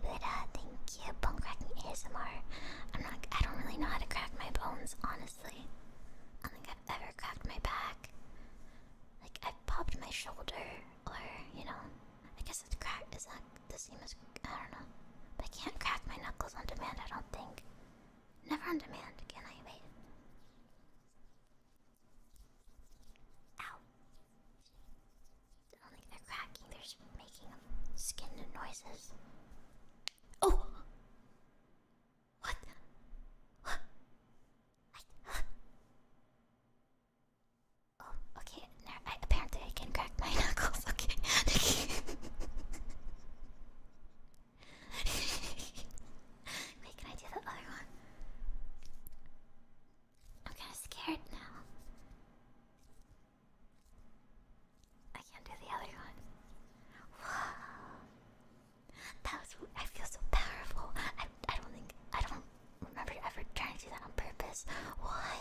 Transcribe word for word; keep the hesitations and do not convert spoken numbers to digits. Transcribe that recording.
Buddha. Thank you. Bone cracking A S M R. I'm not. I don't really know how to crack my bones, honestly. I don't think I've ever cracked my back. Like I've popped my shoulder, or you know, I guess it's crack. Is that the same as? I don't know. But I can't crack my knuckles on demand. I don't think. Never on demand. Can I? Wait. Ow. I don't think they're cracking. They're just making skin noises. Oh. What? What? Oh, okay. No, I, apparently I can crack my knuckles. Okay. Wait, can I do the other one? I'm kind of scared now. I can't do the other one. Whoa. That was. I feel so powerful. I. I don't think. I don't remember ever trying to do that on purpose. What?